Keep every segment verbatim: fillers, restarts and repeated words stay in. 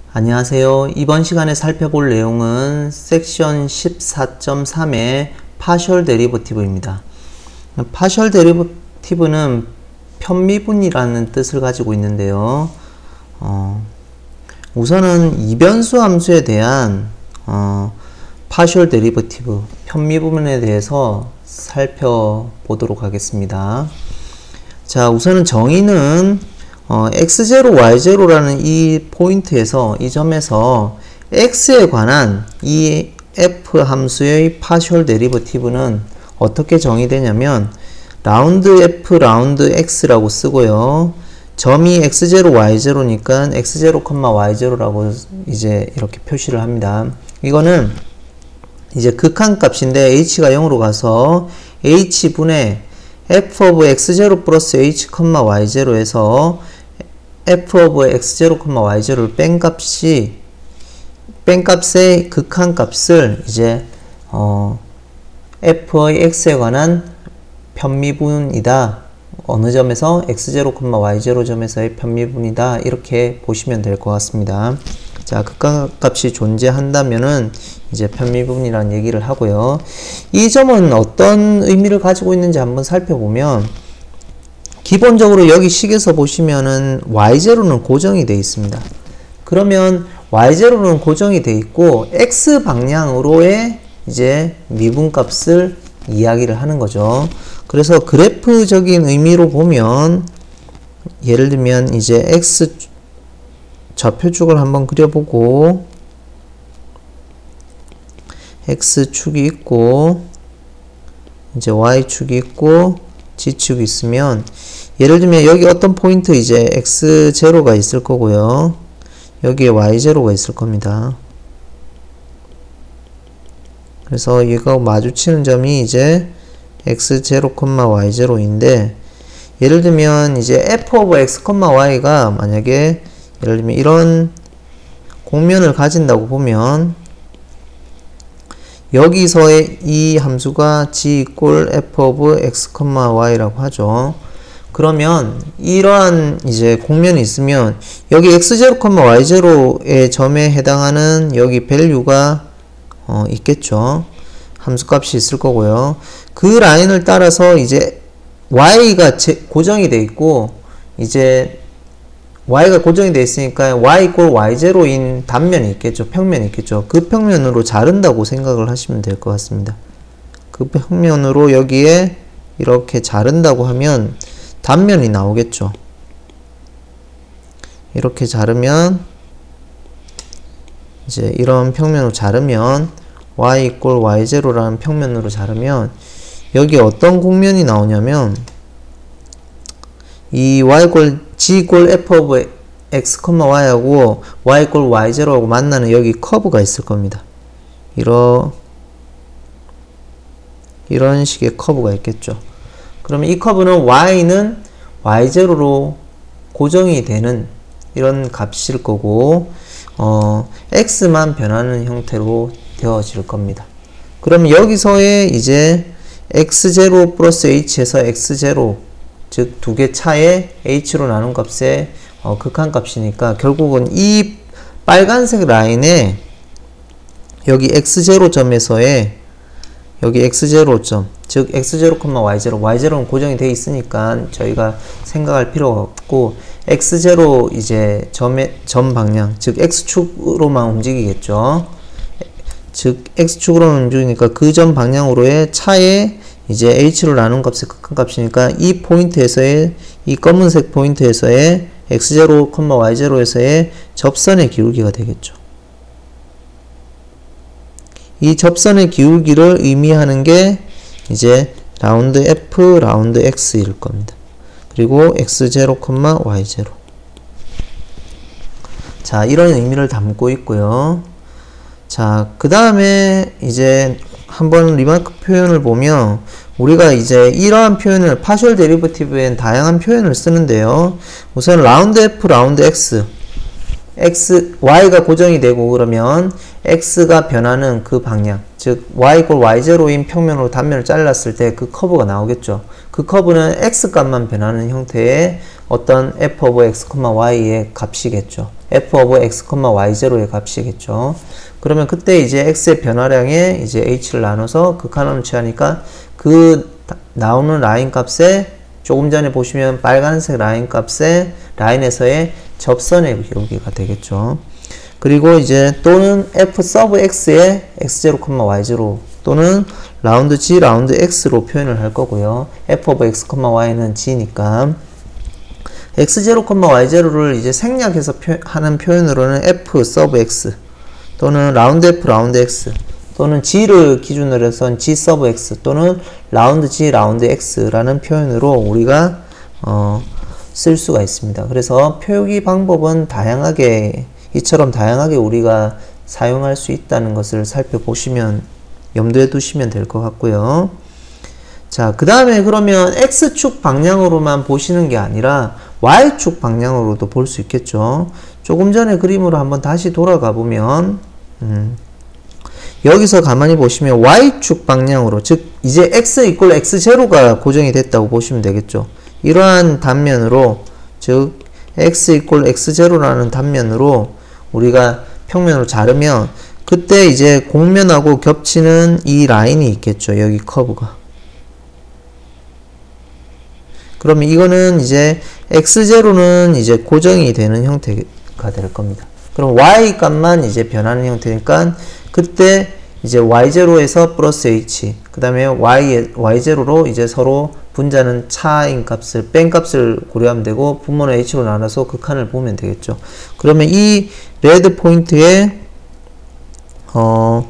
안녕하세요. 이번 시간에 살펴볼 내용은 섹션 십사 점 삼의 파셜 데리버티브입니다. 파셜 데리버티브는 편미분이라는 뜻을 가지고 있는데요. 어, 우선은 이변수 함수에 대한 어, 파셜 데리버티브, 편미분에 대해서 살펴보도록 하겠습니다. 자, 우선은 정의는 어, 엑스 제로, 와이 제로라는 이 포인트에서, 이 점에서 x에 관한 이 f 함수의 파셜 데리버티브는 어떻게 정의되냐면 라운드 f, 라운드 x라고 쓰고요. 점이 엑스 제로, 와이 제로니까 엑스 제로, 와이 제로라고 이제 이렇게 표시를 합니다. 이거는 이제 극한값인데 h가 영으로 가서 h분의 f of 엑스 제로 플러스 h, 와이 제로에서 f of 엑스 제로, 와이 제로를 뺀 값이, 뺀 값의 극한값을 이제, 어, f의 x에 관한 편미분이다. 어느 점에서 엑스 제로, 와이 제로 점에서의 편미분이다. 이렇게 보시면 될 것 같습니다. 자, 극한값이 존재한다면은 이제 편미분이라는 얘기를 하고요. 이 점은 어떤 의미를 가지고 있는지 한번 살펴보면, 기본적으로 여기 식에서 보시면은 와이 제로는 고정이 되어 있습니다. 그러면 와이 제로는 고정이 되어 있고 x 방향으로의 이제 미분값을 이야기를 하는 거죠. 그래서 그래프적인 의미로 보면, 예를 들면 이제 x 좌표축을 한번 그려보고, x축이 있고 이제 y축이 있고 g축이 있으면, 예를 들면 여기 어떤 포인트 이제 엑스 제로가 있을 거고요. 여기에 와이 제로가 있을 겁니다. 그래서 이거 마주치는 점이 이제 엑스 제로, 와이 제로인데, 예를 들면 이제 f of x, y가 만약에 예를 들면 이런 공면을 가진다고 보면, 여기서의 이 함수가 g equal f of x, y라고 하죠. 그러면 이러한 이제 공면이 있으면 여기 엑스 제로, 와이 제로의 점에 해당하는 여기 밸류가 어, 있겠죠. 함수값이 있을 거고요. 그 라인을 따라서 이제 y가 제, 고정이 돼 있고, 이제 y가 고정이 돼 있으니까 y equal 와이 제로인 단면이 있겠죠. 평면이 있겠죠. 그 평면으로 자른다고 생각을 하시면 될 것 같습니다. 그 평면으로 여기에 이렇게 자른다고 하면 단면이 나오겠죠. 이렇게 자르면, 이제 이런 평면으로 자르면 y equal 와이 제로라는 평면으로 자르면 여기 어떤 공면이 나오냐면, 이 y equal g equal f of x, y하고 y equal 와이 제로하고 만나는 여기 커브가 있을 겁니다. 이런 이런 식의 커브가 있겠죠. 그러면 이 커브는 y는 와이 제로로 고정이 되는 이런 값일 거고, 어, x만 변하는 형태로 되어질 겁니다. 그럼 여기서의 이제 엑스 제로 플러스 h에서 엑스 제로, 즉 두 개 차의 h로 나눈 값의 어, 극한값이니까 결국은 이 빨간색 라인에 여기 엑스 제로 점에서의 여기 엑스 제로 점, 즉 엑스 제로, 와이 제로, 와이 제로는 고정이 되어 있으니까 저희가 생각할 필요가 없고, 엑스 제로 이제 점의 점 방향, 즉 x축으로만 움직이겠죠. 즉 x축으로만 움직이니까 그 점 방향으로의 차의 이제 h로 나눈 값의 극한값이니까 이 포인트에서의, 이 검은색 포인트에서의 엑스 제로, 와이 제로에서의 접선의 기울기가 되겠죠. 이 접선의 기울기를 의미하는 게 이제 라운드 f, 라운드 x일 겁니다. 그리고 엑스 제로, 와이 제로. 자, 이런 의미를 담고 있고요. 자, 그 다음에 이제 한번 리마크 표현을 보면, 우리가 이제 이러한 표현을, 파셜 데리버티브엔 다양한 표현을 쓰는데요. 우선 라운드 f, 라운드 x, x, y가 고정이 되고, 그러면 x가 변하는 그 방향, 즉 y equal 와이 제로인 평면으로 단면을 잘랐을 때 그 커브가 나오겠죠. 그 커브는 x 값만 변하는 형태의 어떤 f of x, y의 값이겠죠. f of x, 와이 제로의 값이겠죠. 그러면 그때 이제 x의 변화량에 이제 h를 나눠서 극한원을 취하니까 그 나오는 라인 값에 조금 전에 보시면 빨간색 라인 값에 라인에서의 접선의 기울기가 되겠죠. 그리고 이제 또는 f sub x의 엑스 제로, 와이 제로 또는 라운드 g, 라운드 x로 표현을 할 거고요. f of x, y는 g니까 엑스 제로, 와이 제로를 이제 생략해서 표, 하는 표현으로는 f sub x 또는 라운드 f, 라운드 x 또는 g를 기준으로 해서 g sub x 또는 라운드 g, 라운드 x라는 표현으로 우리가 어, 쓸 수가 있습니다. 그래서 표기 방법은 다양하게 이처럼 다양하게 우리가 사용할 수 있다는 것을 살펴보시면 염두에 두시면 될 것 같고요. 자, 그 다음에 그러면 x축 방향으로만 보시는 게 아니라 y축 방향으로도 볼 수 있겠죠. 조금 전에 그림으로 한번 다시 돌아가 보면 음, 여기서 가만히 보시면 y축 방향으로, 즉 이제 x 이퀄 엑스 제로가 고정이 됐다고 보시면 되겠죠. 이러한 단면으로, 즉 x 이퀄 엑스 제로라는 단면으로 우리가 평면으로 자르면 그때 이제 곡면하고 겹치는 이 라인이 있겠죠. 여기 커브가. 그러면 이거는 이제 엑스 제로는 이제 고정이 되는 형태가 될 겁니다. 그럼 y 값만 이제 변하는 형태니까 그때 이제 와이 제로에서 플러스 h, 그 다음에 y, 와이 제로로 이제 서로 분자는 차인 값을, 뺀 값을 고려하면 되고 분모는 h로 나눠서 극한을 보면 되겠죠. 그러면 이 레드 포인트에 어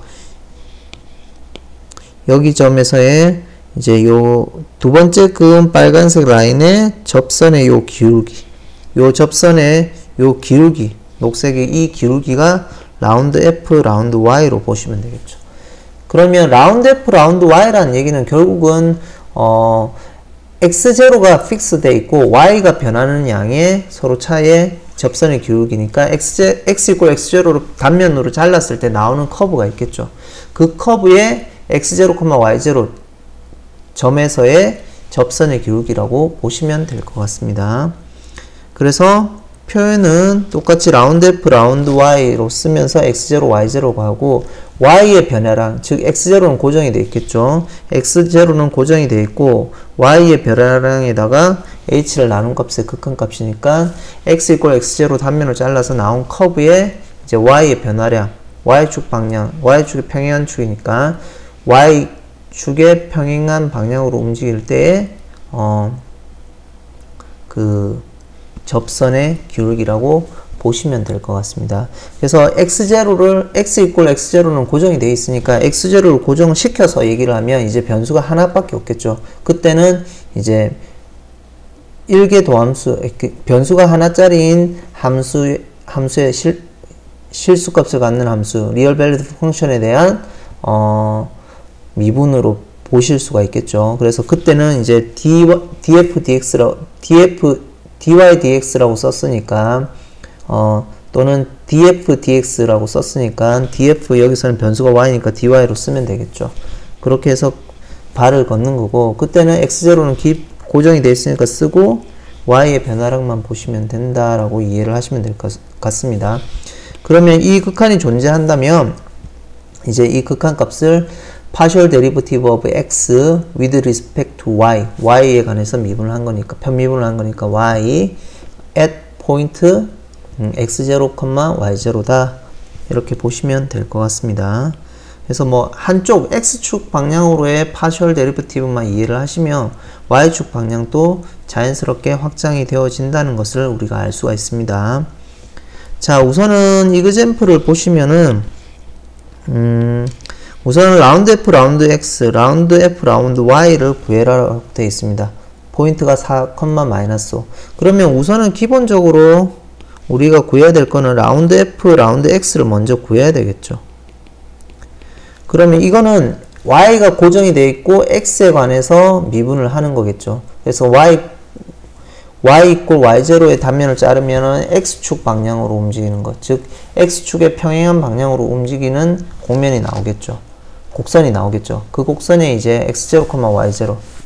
여기 점에서의 이제 요 두 번째 그은 빨간색 라인의 접선의 요 기울기, 요 접선의 요 기울기, 녹색의 이 기울기가 라운드 f, 라운드 y로 보시면 되겠죠. 그러면 라운드 f, 라운드 y라는 얘기는 결국은 어 엑스 제로가 픽스 돼 있고 y가 변하는 양의 서로 차의 접선의 기울기니까 x, x 이퀄 엑스 제로로 단면으로 잘랐을 때 나오는 커브가 있겠죠. 그 커브의 엑스 제로, 와이 제로 점에서의 접선의 기울기라고 보시면 될 것 같습니다. 그래서 표현은 똑같이 라운드 f, 라운드 y로 쓰면서 엑스 제로, 와이 제로가 하고 y의 변화량, 즉 엑스 제로는 고정이 되어 있겠죠. 엑스 제로는 고정이 되어 있고 y의 변화량에다가 h를 나눈 값의 극한값이니까 x 이퀄 엑스 제로 단면을 잘라서 나온 커브의 이제 y의 변화량, y축 방향, y축의 평행한 축이니까 y축의 평행한 방향으로 움직일 때에 어, 그 접선의 기울기라고 보시면 될 것 같습니다. 그래서 엑스 제로를 x 이퀄 엑스 제로는 고정이 되어 있으니까 엑스 제로를 고정시켜서 얘기를 하면 이제 변수가 하나밖에 없겠죠. 그때는 이제 일개 도함수, 변수가 하나짜리인 함수, 함수의 실, 실수값을 갖는 함수, 리얼 밸리드 펑션에 대한 어, 미분으로 보실 수가 있겠죠. 그래서 그때는 이제 d, df dx라고 df dy dx라고 썼으니까 어, 또는 df dx라고 썼으니까 df 여기서는 변수가 y니까 dy로 쓰면 되겠죠. 그렇게 해서 발을 걷는 거고 그때는 엑스 제로는 기, 고정이 되어 있으니까 쓰고 y의 변화량만 보시면 된다라고 이해를 하시면 될 것 같습니다. 그러면 이 극한이 존재한다면 이제 이 극한 값을 partial derivative of x with respect to y, y에 관해서 미분을 한 거니까, 편미분을 한 거니까 y at point 음, 엑스 제로, 와이 제로다 이렇게 보시면 될 것 같습니다. 그래서 뭐 한쪽 x축 방향으로의 partial derivative만 이해를 하시면 y축 방향도 자연스럽게 확장이 되어진다는 것을 우리가 알 수가 있습니다. 자, 우선은 이그젬플을 보시면은 음, 우선은 라운드 f, 라운드 x, 라운드 f, 라운드 y를 구해라라고 되어 있습니다. 포인트가 사, 마이너스 오. 그러면 우선은 기본적으로 우리가 구해야 될 거는 라운드 f, 라운드 x를 먼저 구해야 되겠죠. 그러면 이거는 y가 고정이 되어 있고 x에 관해서 미분을 하는 거겠죠. 그래서 y, y 이퀄 와이 제로의 단면을 자르면은 x축 방향으로 움직이는 것, 즉 x축의 평행한 방향으로 움직이는 곡면이 나오겠죠. 곡선이 나오겠죠. 그 곡선에 이제 엑스 제로, 와이 제로, 즉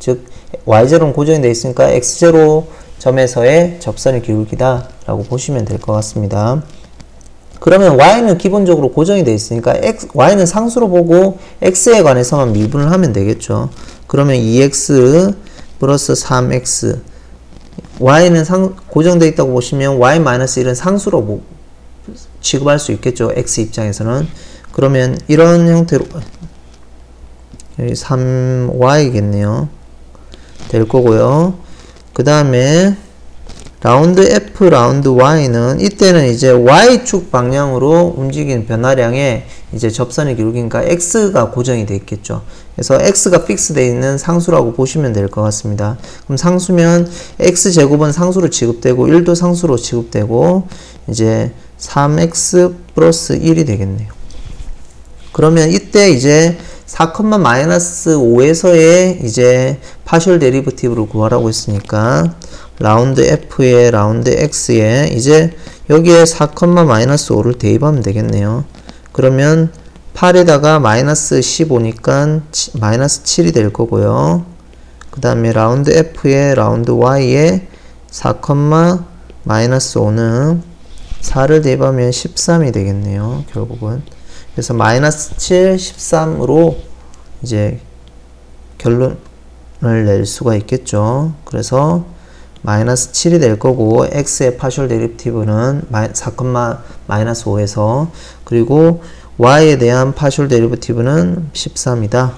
와이 제로는 고정이 되어 있으니까 엑스 제로 점에서의 접선의 기울기다 라고 보시면 될 것 같습니다. 그러면 y는 기본적으로 고정이 되어 있으니까 x, y는 상수로 보고 x에 관해서만 미분을 하면 되겠죠. 그러면 이 엑스 플러스 삼 엑스, y는 상, 고정되어 있다고 보시면 y 마이너스 일은 상수로 뭐, 취급할 수 있겠죠. x 입장에서는. 그러면 이런 형태로 여기 삼 와이겠네요. 될 거고요. 그 다음에 라운드 F, 라운드 Y는 이때는 이제 Y축 방향으로 움직이는 변화량에 이제 접선의 기울기니까 X가 고정이 되어 있겠죠. 그래서 X가 픽스 되어 있는 상수라고 보시면 될 것 같습니다. 그럼 상수면 X제곱은 상수로 취급되고 일도 상수로 취급되고 이제 삼 엑스 플러스 일이 되겠네요. 그러면 이때 이제 사, 마이너스 오에서의 이제 파셜 데리버티브를 구하라고 했으니까 라운드 F에 라운드 X에 이제 여기에 사, 마이너스 오를 대입하면 되겠네요. 그러면 팔에다가 마이너스 십오니까 마이너스 칠이 될 거고요. 그 다음에 라운드 F에 라운드 Y에 사, 마이너스 오는 사를 대입하면 십삼이 되겠네요. 결국은. 그래서 마이너스 칠, 십삼으로 이제 결론을 낼 수가 있겠죠. 그래서 마이너스 칠이 될 거고 x의 파셜 데리버티브는 사, 마이너스 오에서 그리고 y에 대한 파셜 데리버티브는 십삼이다.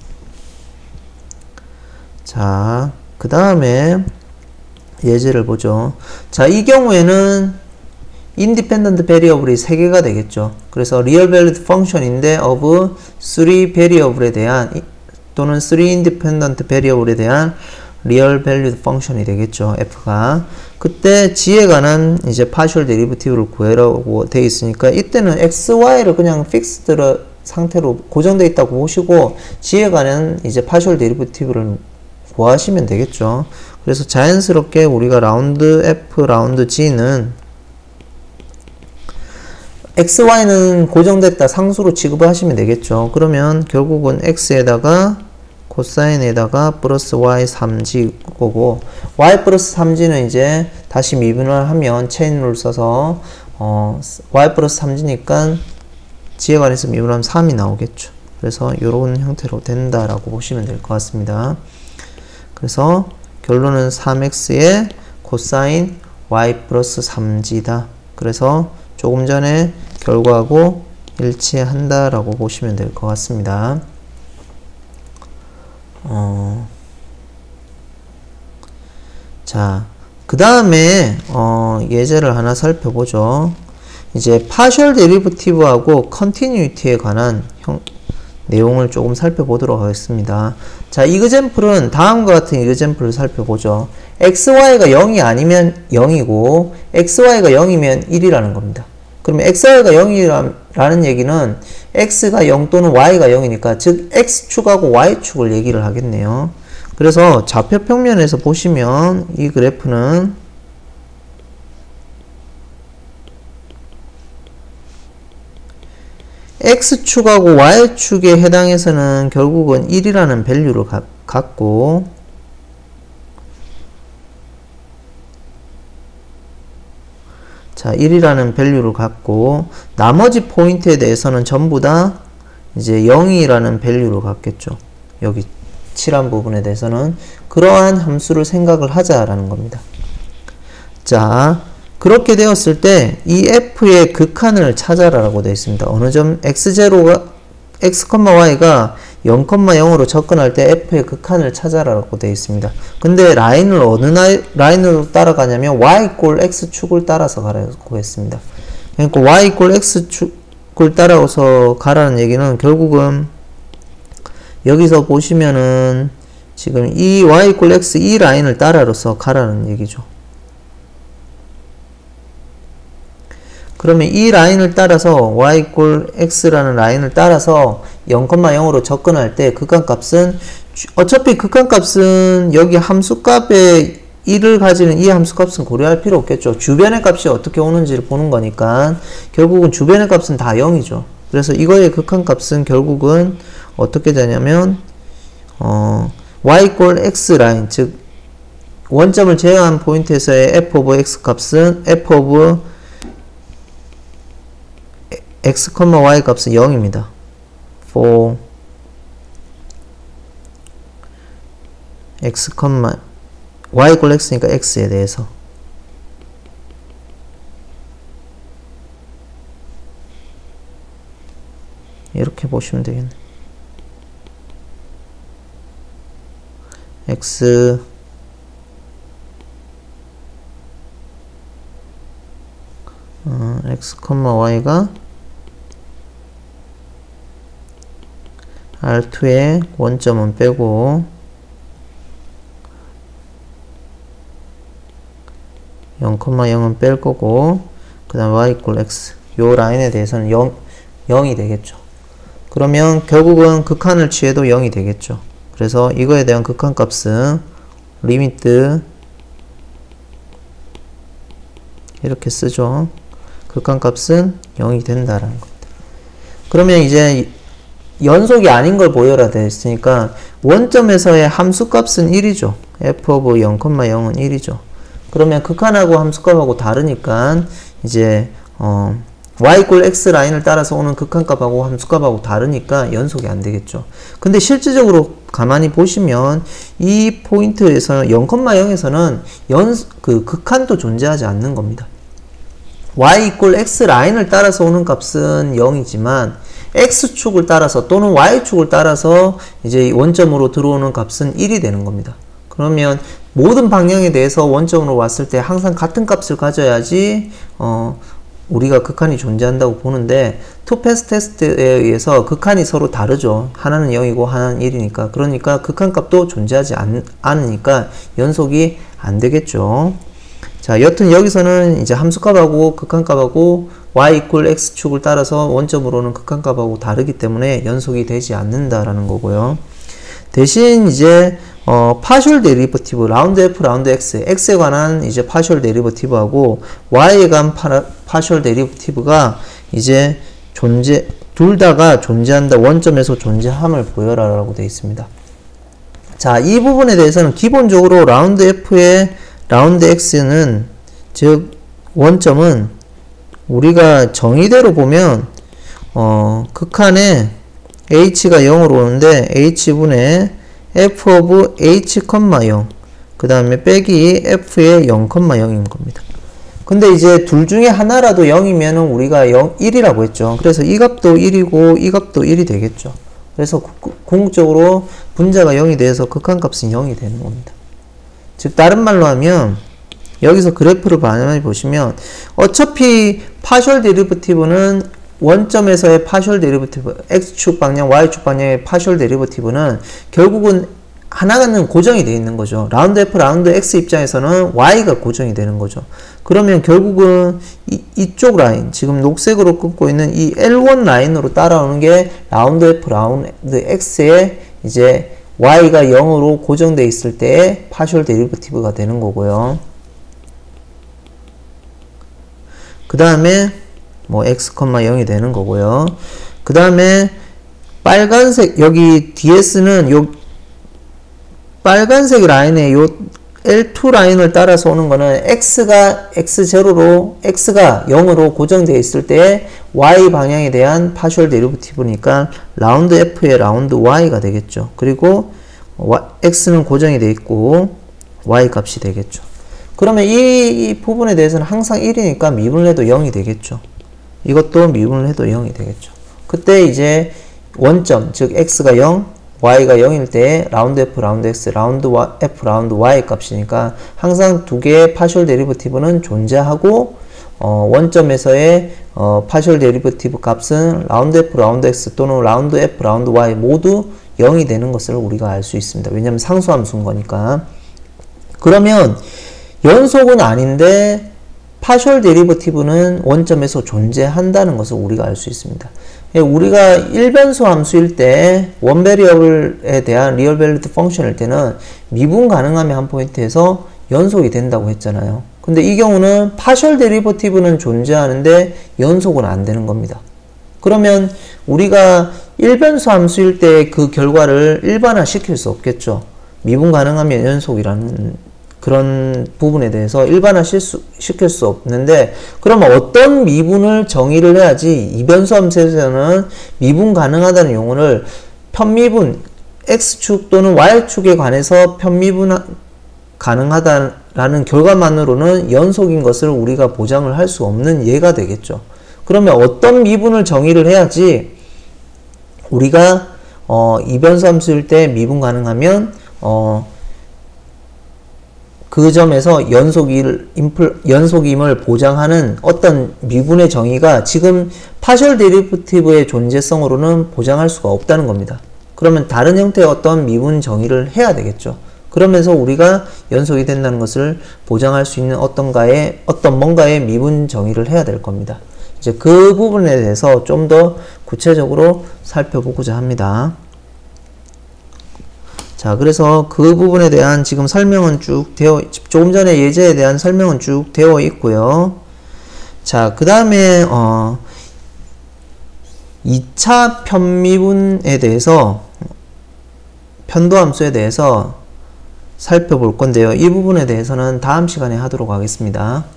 자, 그 다음에 예제를 보죠. 자, 이 경우에는 independent variable이 세 개가 되겠죠. 그래서 real valued function인데 of three variable에 대한 또는 three independent variable에 대한 real valued function이 되겠죠. f가. 그때 g에 관한 이제 partial derivative를 구해라고 되어 있으니까 이때는 x, y를 그냥 fixed 상태로 고정되어 있다고 보시고 g에 관한 이제 partial derivative를 구하시면 되겠죠. 그래서 자연스럽게 우리가 라운드 f, 라운드 g는 x, y는 고정됐다 상수로 취급을 하시면 되겠죠. 그러면 결국은 x에다가 코사인에다가 플러스 y 삼 지 거고 y 플러스 삼 지는 이제 다시 미분을 하면 체인룰 써서 어, y 플러스 삼 지니까 g에 관해서 미분하면 삼이 나오겠죠. 그래서 이런 형태로 된다라고 보시면 될 것 같습니다. 그래서 결론은 삼 엑스의 코사인 y 플러스 삼 지다. 그래서 조금 전에 결과하고 일치한다라고 보시면 될 것 같습니다. 어, 자, 그 다음에 어, 예제를 하나 살펴보죠. 이제 파셜 데리버티브하고 컨티뉴이티에 관한 형, 내용을 조금 살펴보도록 하겠습니다. 자, 이그젬플은 다음과 같은 이그젬플을 살펴보죠. xy가 영이 아니면 영이고 xy가 영이면 일이라는 겁니다. 그러면 xy가 영이라는 얘기는 x가 영 또는 y가 영이니까 즉 x축하고 y축을 얘기를 하겠네요. 그래서 좌표 평면에서 보시면 이 그래프는 x축하고 y축에 해당해서는 결국은 일이라는 밸류를 가, 갖고 자, 일이라는 밸류를 갖고 나머지 포인트에 대해서는 전부 다 이제 영이라는 밸류를 갖겠죠. 여기 칠한 부분에 대해서는 그러한 함수를 생각을 하자라는 겁니다. 자, 그렇게 되었을 때 이 f의 극한을 찾아라라고 되어 있습니다. 어느 점 엑스 제로가 x, y가 영, 영으로 접근할 때 f의 극한을 찾아라라고 되어 있습니다. 근데 라인을 어느 나이, 라인으로 따라가냐면 y 꼴 x축을 따라서 가라고 했습니다. 그러니까 y 꼴 x축을 따라서 가라는 얘기는 결국은 여기서 보시면은 지금 이 y 꼴 x 이 라인을 따라서 가라는 얘기죠. 그러면 이 라인을 따라서 y 꼴 x라는 라인을 따라서 영, 영으로 접근할 때 극한값은 어차피 극한값은 여기 함수값에 일을 가지는 이 함수값은 고려할 필요 없겠죠. 주변의 값이 어떻게 오는지를 보는 거니까 결국은 주변의 값은 다 영이죠. 그래서 이거의 극한값은 결국은 어떻게 되냐면 어, y equal x 라인, 즉 원점을 제외한 포인트에서의 f of x 값은 f of x, y 값은 영입니다. for x, y equal x니까 x에 대해서 이렇게 보시면 되겠네. x 어, x, y가 알 투의 원점은 빼고 영, 영은 뺄 거고 그 다음 y equal x 요 라인에 대해서는 영, 영이 되겠죠. 그러면 결국은 극한을 취해도 영이 되겠죠. 그래서 이거에 대한 극한 값은 리미트 이렇게 쓰죠. 극한 값은 영이 된다라는 겁니다. 그러면 이제 연속이 아닌 걸 보여라 되어 있으니까 원점에서의 함수 값은 일이죠. f of 영, 영은 일이죠. 그러면 극한하고 함수값하고 다르니까 이제 어 y equal x 라인을 따라서 오는 극한값하고 함수값하고 다르니까 연속이 안 되겠죠. 근데 실질적으로 가만히 보시면 이 포인트에서 영, 영에서는 연, 그 극한도 존재하지 않는 겁니다. y equal x 라인을 따라서 오는 값은 영이지만 x축을 따라서 또는 y축을 따라서 이제 원점으로 들어오는 값은 일이 되는 겁니다. 그러면 모든 방향에 대해서 원점으로 왔을 때 항상 같은 값을 가져야지 어 우리가 극한이 존재한다고 보는데 투패스 테스트에 의해서 극한이 서로 다르죠. 하나는 영이고 하나는 일이니까. 그러니까 극한값도 존재하지 않, 않으니까 연속이 안 되겠죠. 자, 여튼 여기서는 이제 함수값하고 극한값하고 y equal x축을 따라서 원점으로는 극한값하고 다르기 때문에 연속이 되지 않는다라는 거고요. 대신 이제 어, 파셜 데리버티브, 라운드 f, 라운드 x, x에 관한 이제 파셜 데리버티브하고 y에 관한 파셜 데리버티브가 이제 존재, 둘 다가 존재한다, 원점에서 존재함을 보여라 라고 되어 있습니다. 자, 이 부분에 대해서는 기본적으로 라운드 f의 라운드 x는, 즉, 원점은 우리가 정의대로 보면, 어, 극한에 h가 영으로 오는데, h분의 f of h, 영, 그 다음에 빼기 f의 영, 영인 겁니다. 근데 이제 둘 중에 하나라도 영이면 우리가 영, 일이라고 했죠. 그래서 이 값도 일이고 이 값도 일이 되겠죠. 그래서 궁극적으로 분자가 영이 돼서 극한값은 영이 되는 겁니다. 즉 다른 말로 하면 여기서 그래프를 많이 보시면 어차피 파셜 데리버티브는 원점에서의 파셜 데리버티브, x축 방향, y축 방향의 파셜 데리버티브는 결국은 하나는 고정이 되어 있는 거죠. 라운드 f, 라운드 x 입장에서는 y가 고정이 되는 거죠. 그러면 결국은 이, 이쪽 라인, 지금 녹색으로 긋고 있는 이 엘 원 라인으로 따라오는 게 라운드 f, 라운드 x에 이제 y가 영으로 고정되어 있을 때의 파셜 데리버티브가 되는 거고요. 그 다음에 뭐 x, 영이 되는 거고요. 그 다음에 빨간색, 여기 디에스는 요 빨간색 라인에 요 엘 투 라인을 따라서 오는 거는 x가 엑스 제로로, x가 영으로 고정되어 있을 때 y 방향에 대한 파셜 데리버티브니까 라운드 f의 라운드 y가 되겠죠. 그리고 x는 고정이 되어 있고 y 값이 되겠죠. 그러면 이, 이 부분에 대해서는 항상 일이니까 미분을 해도 영이 되겠죠. 이것도 미분을 해도 영이 되겠죠. 그때 이제 원점, 즉 x가 영, y가 영일 때 라운드 f, 라운드 x, 라운드 f, 라운드 y 값이니까 항상 두 개의 파셜 데리버티브는 존재하고 어, 원점에서의 어, 파셜 데리버티브 값은 라운드 f, 라운드 x 또는 라운드 f, 라운드 y 모두 영이 되는 것을 우리가 알 수 있습니다. 왜냐하면 상수함수인 거니까. 그러면 연속은 아닌데 파셜 데리버티브는 원점에서 존재한다는 것을 우리가 알 수 있습니다. 우리가 일변수 함수일 때 원베리어블에 대한 리얼 밸리드 펑션일 때는 미분 가능하면 한 포인트에서 연속이 된다고 했잖아요. 근데 이 경우는 파셜 데리버티브는 존재하는데 연속은 안 되는 겁니다. 그러면 우리가 일변수 함수일 때 그 결과를 일반화 시킬 수 없겠죠. 미분 가능하면 연속이라는 그런 부분에 대해서 일반화 실수, 시킬 수 없는데, 그러면 어떤 미분을 정의를 해야지 이변수 함수에서는 미분 가능하다는 용어를 편미분 x축 또는 y축에 관해서 편미분 가능하다라는 결과만으로는 연속인 것을 우리가 보장을 할 수 없는 예가 되겠죠. 그러면 어떤 미분을 정의를 해야지 우리가 어, 이변수 함수일 때 미분 가능하면 어, 그 점에서 연속일, 인플, 연속임을 보장하는 어떤 미분의 정의가 지금 파셜 데리버티브의 존재성으로는 보장할 수가 없다는 겁니다. 그러면 다른 형태의 어떤 미분 정의를 해야 되겠죠. 그러면서 우리가 연속이 된다는 것을 보장할 수 있는 어떤가의, 어떤 뭔가의 미분 정의를 해야 될 겁니다. 이제 그 부분에 대해서 좀 더 구체적으로 살펴보고자 합니다. 자, 그래서 그 부분에 대한 지금 설명은 쭉 되어, 조금 전에 예제에 대한 설명은 쭉 되어 있고요. 자, 그 다음에, 어, 이 차 편미분에 대해서, 편도함수에 대해서 살펴볼 건데요. 이 부분에 대해서는 다음 시간에 하도록 하겠습니다.